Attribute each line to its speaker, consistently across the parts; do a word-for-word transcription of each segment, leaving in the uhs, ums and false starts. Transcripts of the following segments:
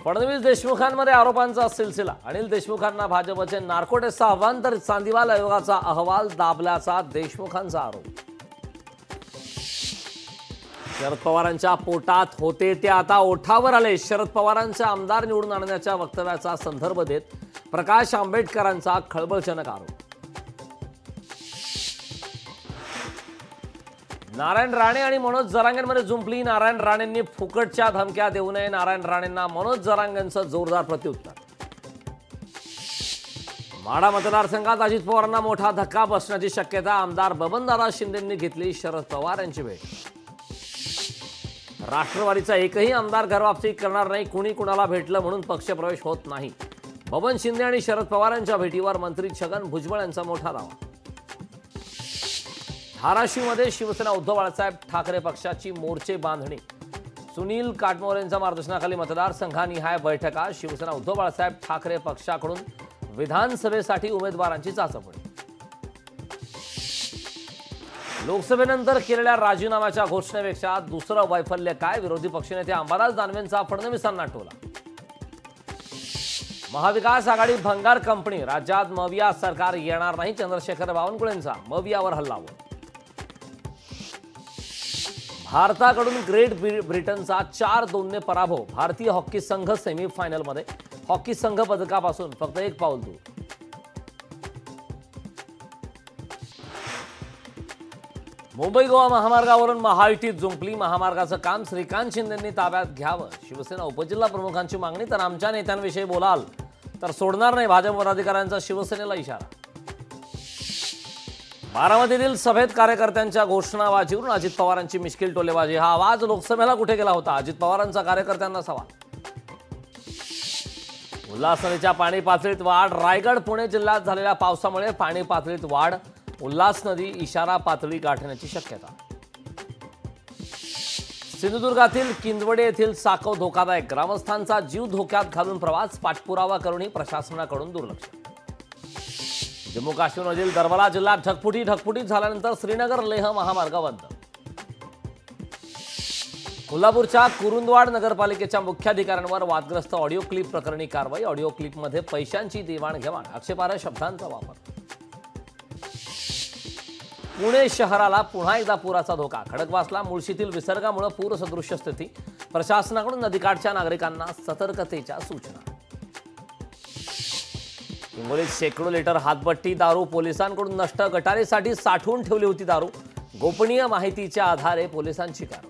Speaker 1: फडणवीस देशमुखांमध्ये आरोपांचा सिलसिला। अनिल देशमुखांना भाजपचे नार्को टेस्टचं आव्हान, तर चांदीवाल आयोगाचा अहवाल दाबल्याचा देशमुखांचा आरोप। शरद पवारांच्या पोटात होते ते आता ओठावर आले। शरद पवारांच्या आमदार निवडून आणण्याच्या वक्तव्याचा संदर्भ देत प्रकाश आंबेडकरांचा खळबळजनक आरोप। नारायण राणे आणि मनोज जरांगेंमध्ये जुंपली। नारायण राणेंनी फुकटच्या धमक्या देऊ नये। नारायण राणेंना मनोज जरांगेंचं जोरदार प्रत्युत्तर। माढा मतदारसंघात अजित पवारांना मोठा धक्का बसण्याची शक्यता। आमदार बबनदादा शिंदेंनी घेतली शरद पवार यांची भेट। राष्ट्रवादीचा एकही आमदार घरवापसी करणार नाही। कुणी कुणाला भेटलं म्हणून पक्षप्रवेश होत नाही। बबन शिंदे आणि शरद पवार यांच्या भेटीवर मंत्री छगन भुजबळ यांचा मोठा दावा। धाराशिवमध्ये शिवसेना उद्धव बाळासाहेब ठाकरे पक्षाची मोर्चे बांधणी। सुनील काटमोरेंच्या मार्गदर्शनाखाली मतदारसंघानिहाय बैठका। शिवसेना उद्धव बाळासाहेब ठाकरे पक्षाकडून विधानसभेसाठी उमेदवारांची चाचपणी। लोकसभेनंतर केलेल्या राजीनाम्याच्या घोषणेपेक्षा दुसरं वैफल्य काय? विरोधी पक्षनेते अंबादास दानवेंचा फडणवीसांना टोला। महाविकास आघाडी भंगार कंपनी, राज्यात मविया सरकार येणार नाही। चंद्रशेखर बावनकुळेंचा मवियावर हल्लाबोल। भारताकडून ग्रेट ब्रिटनचा चार दोन ने पराभव। भारतीय हॉकी संघ सेमीफायनलमध्ये। हॉकी संघ पदकापासून फक्त एक पाऊल दूर। मुंबई गोवा महामार्गावरून महायुतीत जुंपली। महामार्गाचं काम श्रीकांत शिंदेंनी ताब्यात घ्यावं, शिवसेना उपजिल्हा प्रमुखांची मागणी। तर आमच्या नेत्यांविषयी बोलाल तर सोडणार नाही, भाजप पदाधिकाऱ्यांचा शिवसेनेला इशारा। बारामतीतील सभेत कार्यकर्त्यांच्या घोषणाबाजीवरून अजित पवारांची मिश्किल टोलेबाजी। हा आवाज लोकसभेला कुठे गेला होता? अजित पवारांचा कार्यकर्त्यांना सवाल। उल्हास नदीच्या पाणी पातळीत वाढ। रायगड पुणे जिल्ह्यात झालेल्या पावसामुळे पाणी पातळीत वाढ। उल्हास नदी इशारा पातळी गाठण्याची शक्यता। सिंधुदुर्गातील किंदवडे येथील साकव धोकादायक। ग्रामस्थांचा जीव धोक्यात घालून प्रवास। पाठपुरावा करूनही प्रशासनाकडून दुर्लक्ष। जम्मू काश्मीरमधील दरबला जिल्ह्यात ढगफुटी ढगफुटीत झाल्यानंतर श्रीनगर लेह महामार्ग बंद। कोल्हापूरच्या कुरुंदवाड नगरपालिकेच्या मुख्याधिकाऱ्यांवर वादग्रस्त ऑडिओ क्लिप प्रकरणी कारवाई। ऑडिओ क्लिपमध्ये पैशांची देवाणघेवाण, आक्षेपार्ह शब्दांचा वापर। पुणे शहराला पुन्हा एकदा पुराचा धोका। खडकवासला मुळशीतील विसर्गामुळे पूरसदृश्य स्थिती। प्रशासनाकडून नदीकाठच्या नागरिकांना सतर्कतेच्या सूचना। हिंगोलीत शेकडो लिटर हातभट्टी दारू पोलिसांकडून नष्ट। गटारीसाठी साठवून ठेवली होती दारू। गोपनीय माहितीच्या आधारे पोलिसांची कारवाई।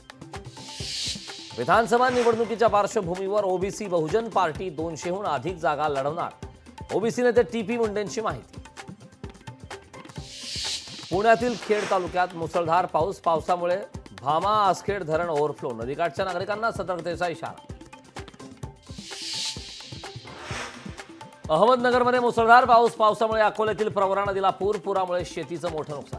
Speaker 1: विधानसभा निवडणुकीच्या पार्श्वभूमीवर ओबीसी बहुजन पार्टी दोनशेहून अधिक जागा लढवणार। ओबीसी नेते टीपी मुंडेंची माहिती। पुण्यातील खेड तालुक्यात मुसळधार पाऊस। पावसामुळे भामा आसखेड धरण ओव्हरफ्लो। नदीकाठच्या नागरिकांना सतर्कतेचा इशारा। अहमदनगरमध्ये मुसळधार पाऊस। पावसामुळे अकोल्यातील प्रवरा नदीला पूर। पुरामुळे शेतीचं मोठं नुकसान।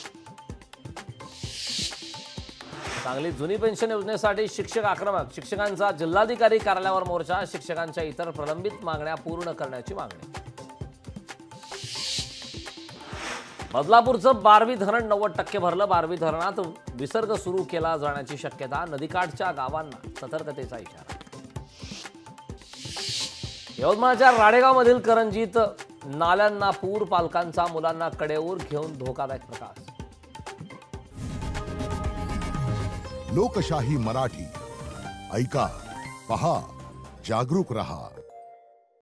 Speaker 1: सांगलीत जुनी पेन्शन योजनेसाठी शिक्षक आक्रमक। शिक्षकांचा जिल्हाधिकारी कार्यालयावर मोर्चा। शिक्षकांच्या इतर प्रलंबित मागण्या पूर्ण करण्याची मागणी। बदलापूरचं बारवी धरण नव्वद टक्के भरलं। बारवी धरणात विसर्ग सुरू केला जाण्याची शक्यता। नदीकाठच्या गावांना सतर्कतेचा इशारा। यवतमाळच्या राडेगावमधील करंजीत नाल्यांना पूर। पालकांचा मुलांना कडेवर घेऊन धोकादायक प्रकार।
Speaker 2: लोकशाही मराठी ऐका, पहा, जागरूक रहा।